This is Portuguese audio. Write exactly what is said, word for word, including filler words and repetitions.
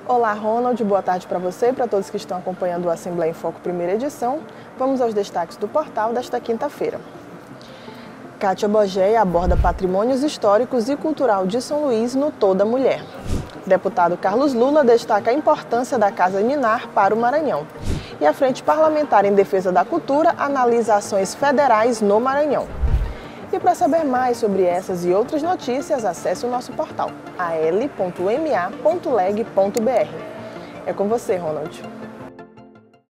Olá, Ronald, boa tarde para você e para todos que estão acompanhando o Assembleia em Foco primeira edição. Vamos aos destaques do portal desta quinta-feira. Kátia Bogé aborda patrimônios históricos e cultural de São Luís no Toda Mulher. Deputado Carlos Lula destaca a importância da Casa Ninar para o Maranhão. E a Frente Parlamentar em Defesa da Cultura analisa ações federais no Maranhão. E para saber mais sobre essas e outras notícias, acesse o nosso portal a l ponto m a ponto leg ponto b r. É com você, Ronald.